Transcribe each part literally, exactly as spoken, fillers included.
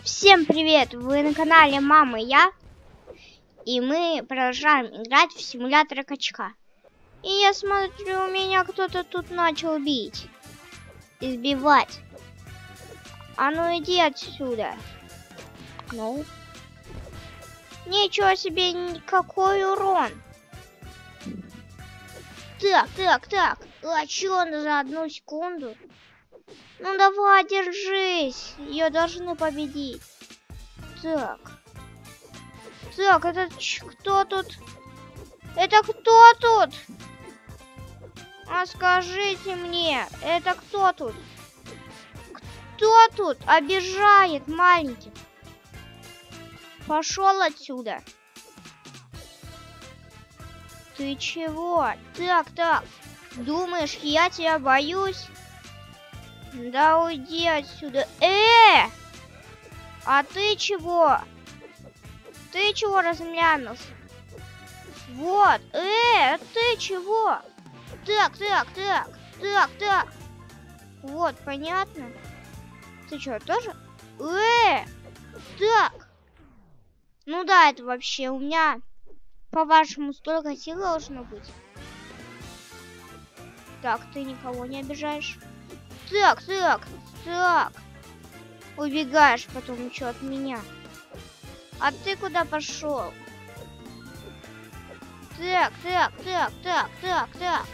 Всем привет! Вы на канале Мама и я. И мы продолжаем играть в симулятор качка. И я смотрю, меня кто-то тут начал бить. Избивать. А ну иди отсюда. Ну. Ничего себе, никакой урон. Так, так, так. А чё он за одну секунду? Ну давай, держись. Ее должны победить. Так. Так, это кто тут? Это кто тут? А скажите мне, это кто тут? Кто тут обижает маленьких? Пошел отсюда. Ты чего? Так, так. Думаешь, я тебя боюсь? Да уйди отсюда. Э! А ты чего? Ты чего размлянился? Вот. Э, ты чего? Так, так, так. Так, так. Вот, понятно? Ты что, тоже? Э! Так. Ну да, это вообще у меня, по-вашему, столько сил должно быть. Так, ты никого не обижаешь. Так, так, так. Убегаешь потом еще от меня. А ты куда пошел? Так, так, так, так, так, так.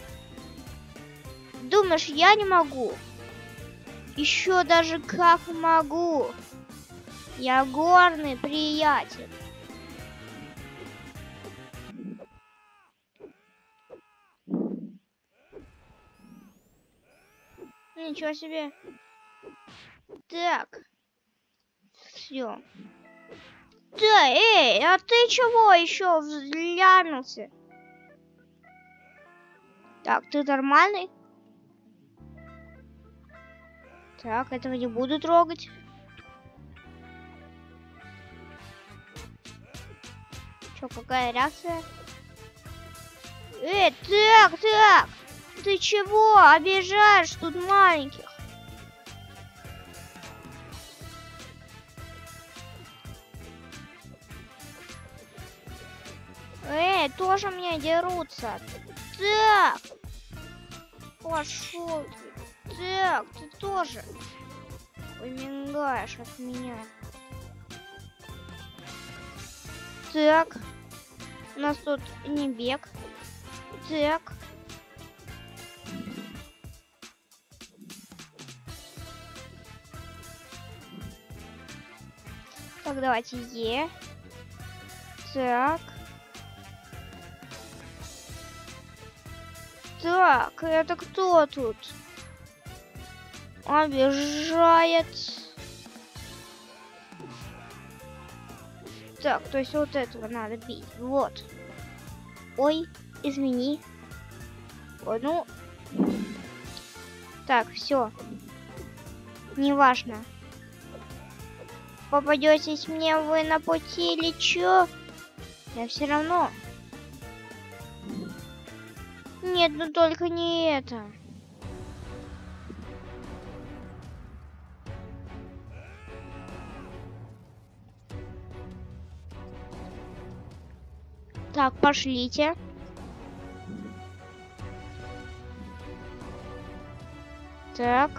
Думаешь, я не могу? Еще даже как могу. Я горный приятель. Ничего себе. Так. Все. Да, эй, а ты чего еще взглянулся? Так, ты нормальный? Так, этого не буду трогать. Че, какая реакция? Эй, так, так! Ты чего обижаешь тут маленьких? Эй, тоже мне дерутся. Так. Пошел ты. Так, ты тоже убегаешь от меня. Так. У нас тут не бег. Так. Так, давайте Е. Так. Так, это кто тут? Обижает. Так, то есть вот этого надо бить. Вот. Ой, извини. Ой, ну. Так, все. Неважно. Попадетесь мне вы на пути или чё? Я все равно. Нет, ну только не это. Так, пошлите. Так.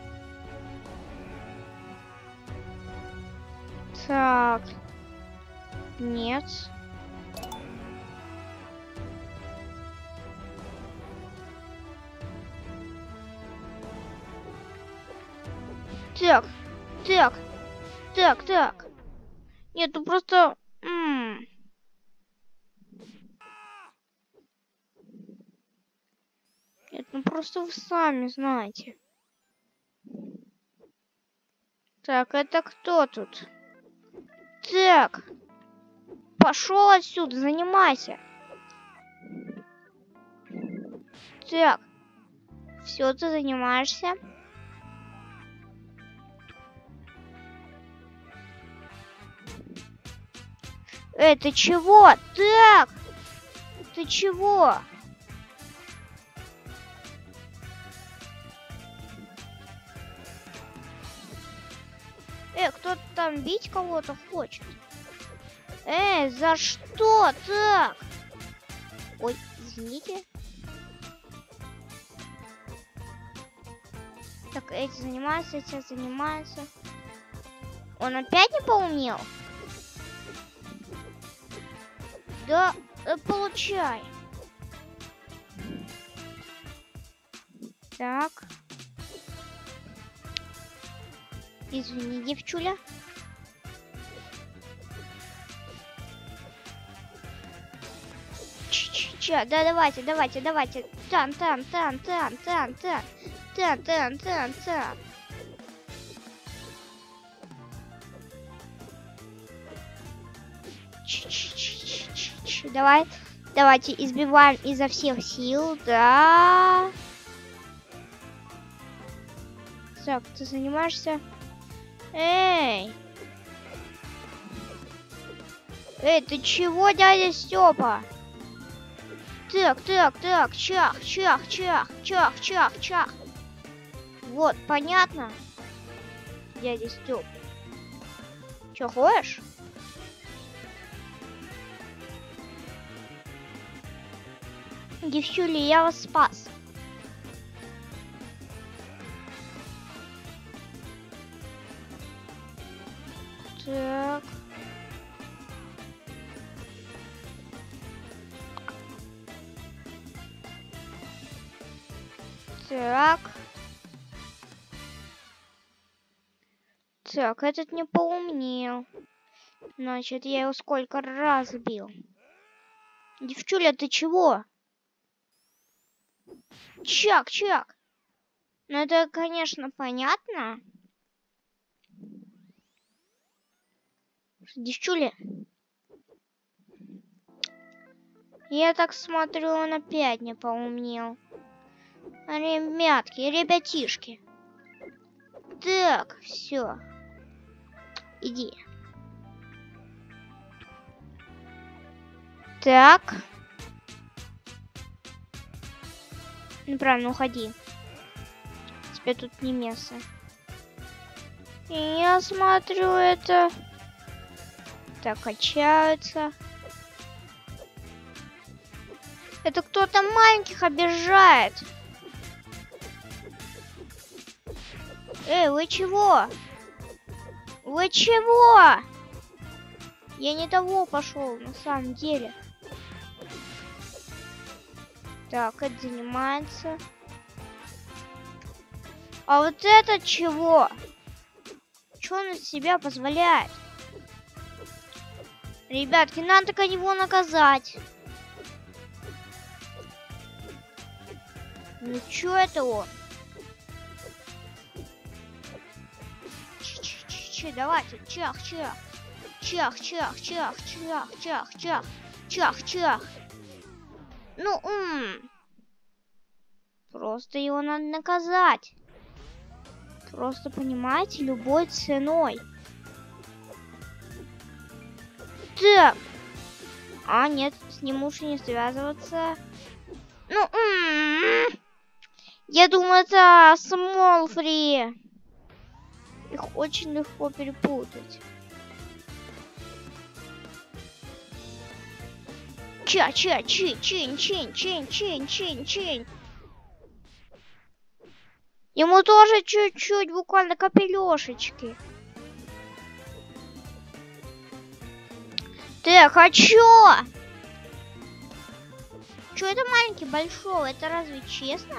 Так. Нет. Так, так, так, так. Нет, ну просто... М -м. Нет, ну просто вы сами знаете. Так, это кто тут? Так. Пошел отсюда, занимайся. Так. Все, ты занимаешься. Эй, ты чего? Так! Ты чего? Э, кто-то там он бить кого-то хочет. Эй, за что так? Ой, извините. Так, эти занимаются, эти занимаются. Он опять не поумнел? Да, э, получай. Так. Извини, девчуля. Ч-ч-ч, да давайте, давайте, давайте. Тан, тан, тан, тан, тан, тан. Тан, тан, тан, тан. Ч-ч-ч-ч-ч. Давай, давайте избиваем изо всех сил, да. Так, ты занимаешься? Эй! Эй, ты чего, дядя Степа? Так, так, так, чах, чах, чах, чах, чах, чах. Вот, понятно? Дядя Степ. Чё, ходишь? Девчули, я вас спас. Так. Так. Так, этот не поумнел. Значит, я его сколько раз бил. Девчуля, ты чего? Чак, чак. Ну это, конечно, понятно. Девчуля. Я так смотрю, он опять не поумнел. Ребятки, ребятишки. Так, все. Иди. Так. Неправильно, уходи. Тебе тут не место. И я смотрю, это... Так, качаются. Это кто-то маленьких обижает. Эй, вы чего? Вы чего? Я не того пошел, на самом деле. Так, это занимается. А вот этот чего? Что он из себя позволяет? Ребятки, надо к него наказать. Ну чё это он? Ч-ч-ч-ч, давайте, чах-чах. Чах-чах-чах, чах-чах, чах, чах-чах. Ну, м просто его надо наказать. Просто, понимаете, любой ценой. Так. А, нет, с ним лучше не связываться. Ну, м-м-м. Я думаю, это Смолфри. Их очень легко перепутать. Ча-ча, чи-чин, чин, чин, чин, чин, чин. Ему тоже чуть-чуть, буквально капелёшечки. Так, а чё? Чё это маленький, большой? Это разве честно?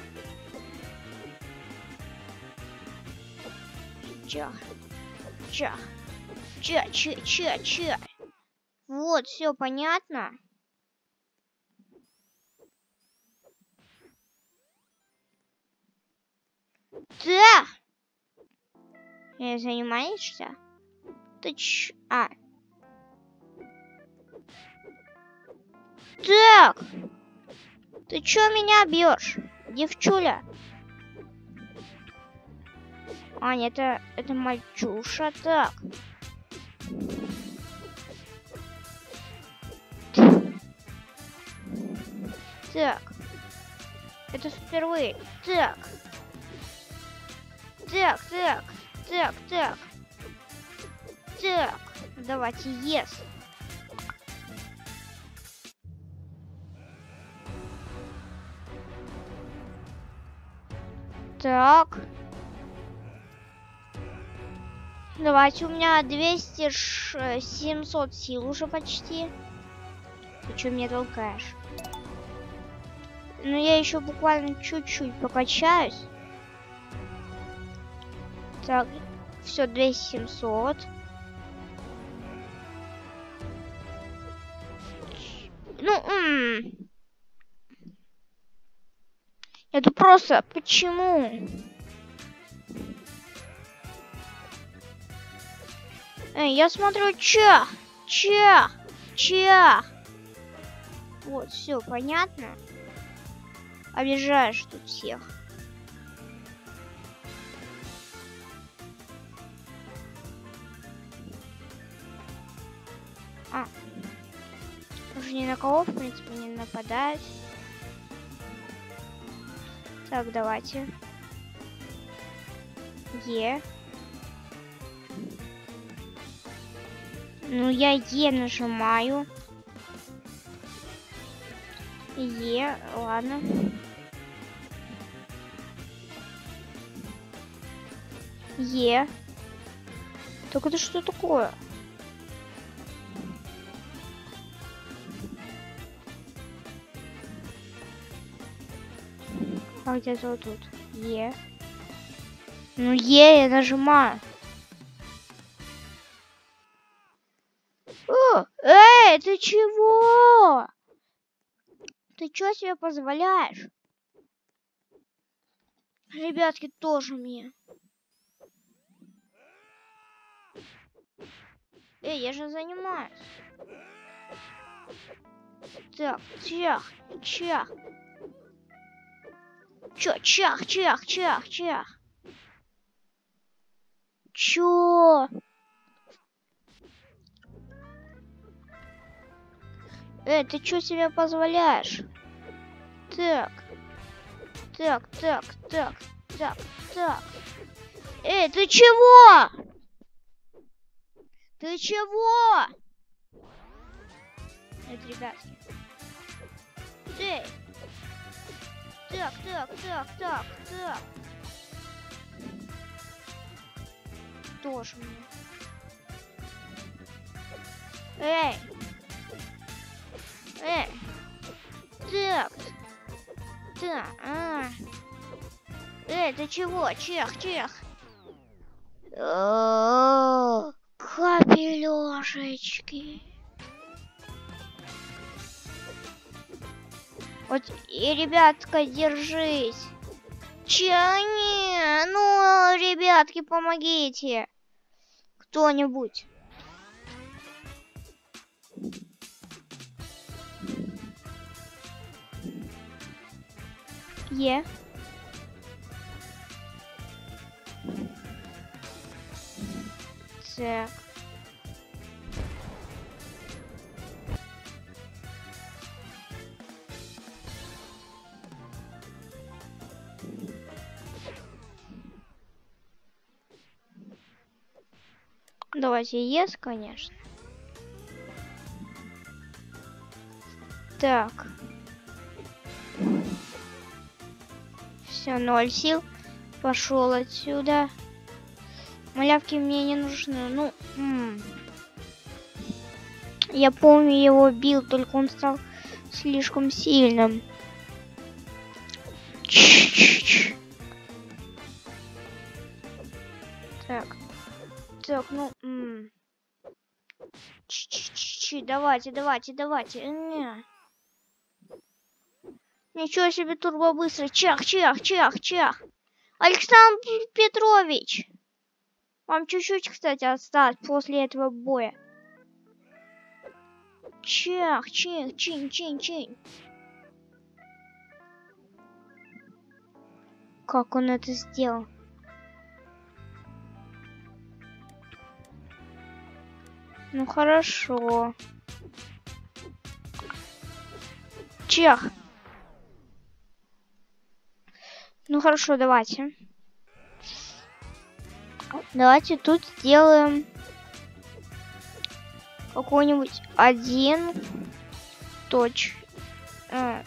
Ча, ча, ча, ча, ча, ча. Вот, все понятно. Да! Не занимаешься? Ты ч... А. Так! Ты чё меня бьешь, девчуля? А, нет, это, это мальчуша. Так. Так. Это впервые. Так. Так, так, так, так. Так, давайте, yes. Так. Давайте, у меня двести семьсот сил уже почти. Ты что меня толкаешь? Ну, я еще буквально чуть-чуть покачаюсь. Так, все, двести семьсот. Ну, м-м. Это просто почему? Эй, я смотрю, чах, чах, чах. Вот, все понятно. Обижаешь тут всех. А. Уже ни на кого, в принципе, не нападать. Так, давайте. Е. Ну, я Е нажимаю. Е, ладно. Е. Так это что такое? А где-то вот тут. Е. Ну, Е я нажимаю. О, эй, ты чего? Ты что себе позволяешь? Ребятки, тоже мне. Эй, я же занимаюсь. Так, чах, чах. Чё, чах, чах, чах, чах. Чё? Эй, ты чё себе позволяешь? Так. Так, так, так, так, так. Эй, ты чего? Ты чего? Это, ребятки. Эй. Так, так, так, так, так. Тоже мне. Эй. Эй. Так. Так. А. Эй, ты чего? Чех, чех. О, капелёшечки. Вот и, ребятка, держись. Че не? Ну, ребятки, помогите. Кто-нибудь. Е. Так. Давайте ес, конечно. Так. Все, ноль сил. Пошел отсюда. Малявки мне не нужны. Ну, м-м. Я помню, его бил, только он стал слишком сильным. Так. Так, ну... М-м. Ч-ч-ч-ч, давайте, давайте, давайте. Не. Ничего себе, турбо быстро. Чах, чах, чах, чах. Александр Петрович. Вам чуть-чуть, кстати, осталось после этого боя. Чах, чих, чин, чин, чин. Как он это сделал? Ну хорошо. Чех. Ну хорошо, давайте. Давайте тут сделаем какой-нибудь один точ, э,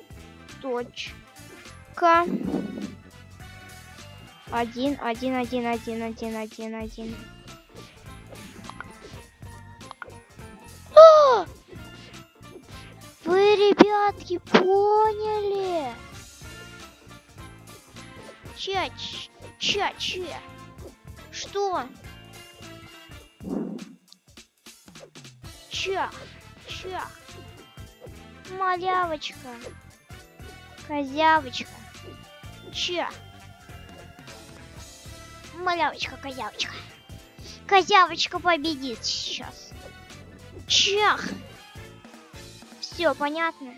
точка один, один, один, один, один, один, один. О! Вы, ребятки, поняли? Че, че, че? Что? Чах, чах. Малявочка. Козявочка. Чах. Малявочка, козявочка. Козявочка победит сейчас. Чах. Все понятно.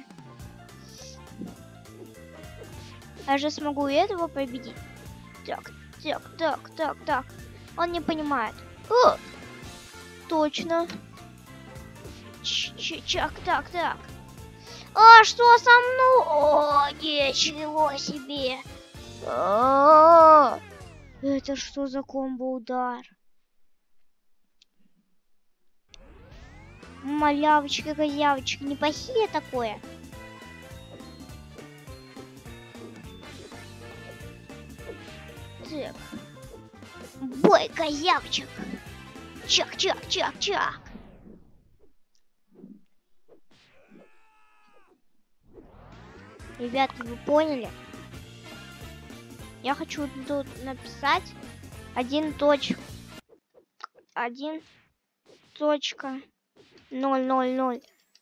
Я же смогу этого победить. Так, так, так, так, так. Он не понимает. О! Точно. Чак, так, так. А что со мной? О, ничего себе. А-а-а! Это что за комбо-удар? Малявочка, козявочка, неплохие такое. Так. Бой козявочек. Чак, чак, чак, чак. Ребята, вы поняли? Я хочу тут написать один точка один точка ноль ноль ноль.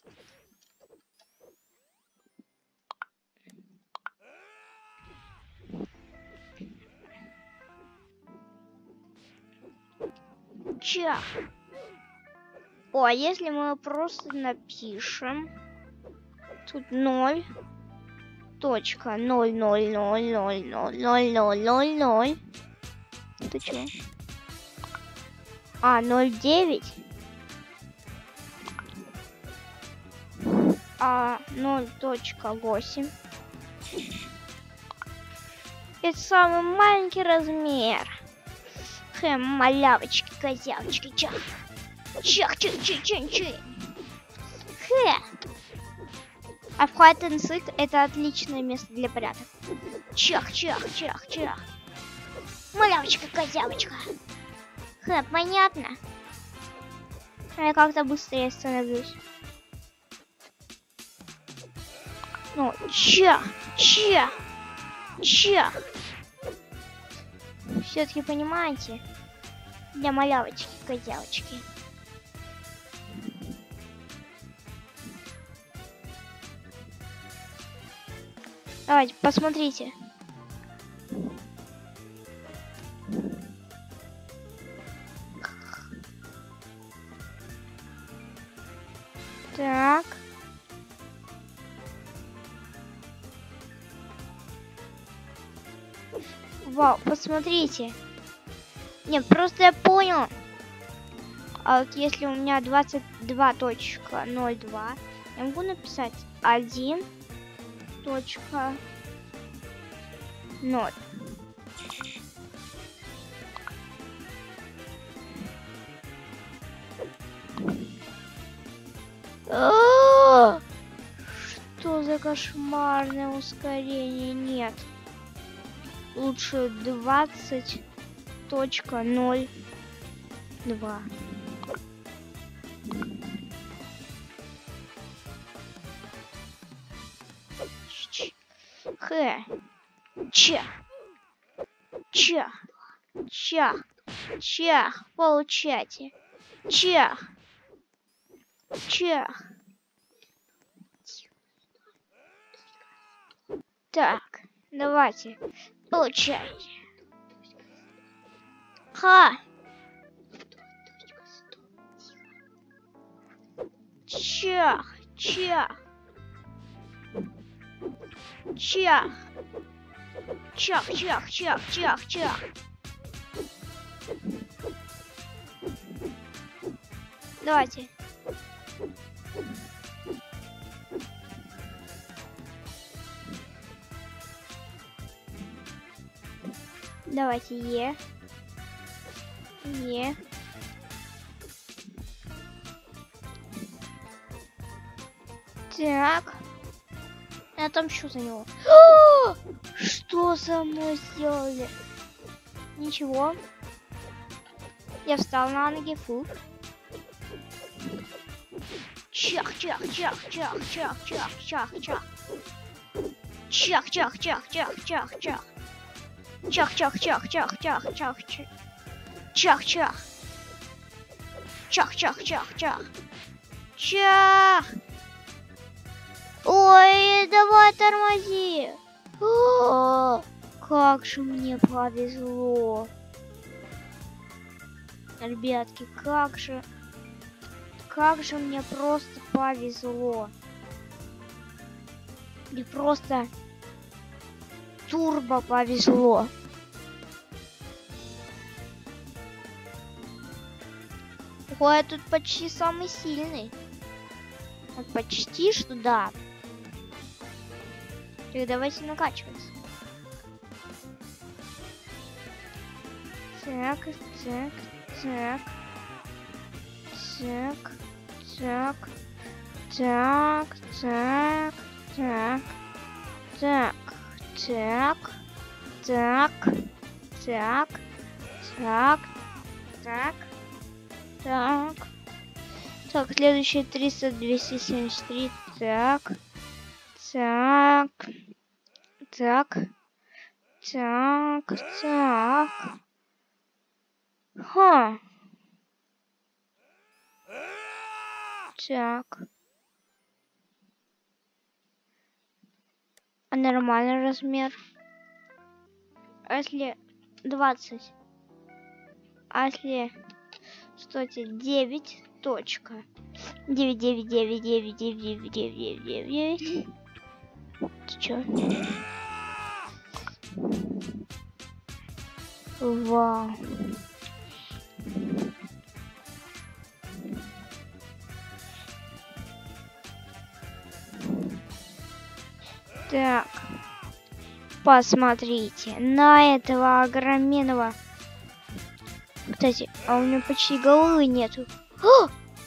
Чах. О, а если мы просто напишем тут ноль точка ноль ноль ноль ноль ноль ноль ноль ноль ноль. Ты чё? А, ноль девять. А, ноль точка восемь. Это самый маленький размер. Хэ, малявочки, козявочки, чах. Чах, чах, чах, чах, чах. Хэ. А в Hide and Seek это отличное место для порядка. Чах, чах, чах, чах. Малявочка, козявочка. Хэ, понятно? Я как-то быстрее становлюсь. Ну, чах, чах, чах. Все-таки понимаете? Для малявочки, козявочки. Давайте, посмотрите. Так. Вау, посмотрите. Не, просто я понял. А вот если у меня двадцать два точка ноль два, я могу написать один точка ноль. Что за кошмарное ускорение? Нет. Лучше двадцать точка ноль два. Х. Ч. Ч. Ч. Ч. Получайте. Ч. Ч. Так, давайте. Получайте. Ха. Чах, чах. Чах. Чах, чах, чах, чах, чах. Давайте. Давайте Е. Е. Так. Я отомщу за него. Что со мной сделали? Ничего. Я встал на ноги. Фу. Чах, чах, чах, чах, чах, чах, чах, чах. Чах, чах, чах, чах, чах, чах. Чах, чах, чах, чах, чах, чах, чах. Чах, чах. Чах, чах, чах, чах. Чах. Ой, давай тормози. О, как же мне повезло. Ребятки, как же, как же мне просто повезло. И просто турбо повезло. Ой, я тут почти самый сильный. Вот почти что да. Так, давайте накачиваться. Так, так, так. Так, так. Так, так, так. Так, так. Так. Так. Так. Так. Так. Так, следующие триста, двести семьдесят три. Так. Так. Так. Так. Так. Ха. Так. А нормальный размер? А если двадцать? А если стойте, девять точка. девять, девять, девять, девять, девять, девять, девять, девять, девять. Ты чё? Вау. Так. Посмотрите на этого огроменного. Кстати, а у него почти головы нету. О!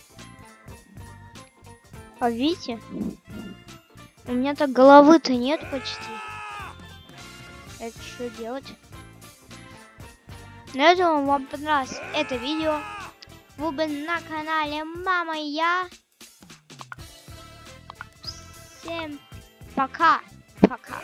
А видите? У меня так головы-то нет почти. Это что делать? На этом вам понравилось это видео. Вы были на канале Мама и я. Всем пока. Пока.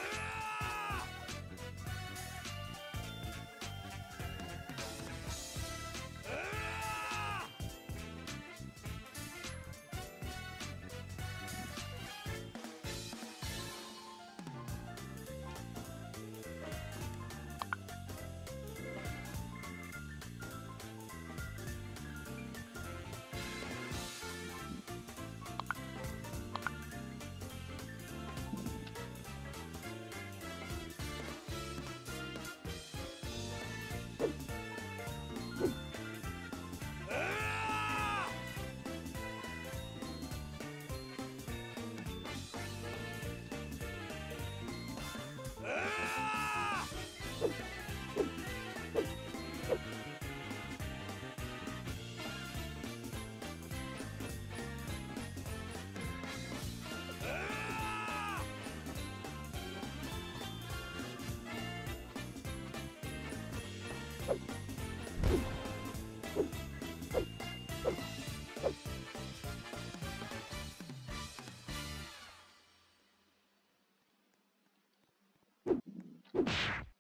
You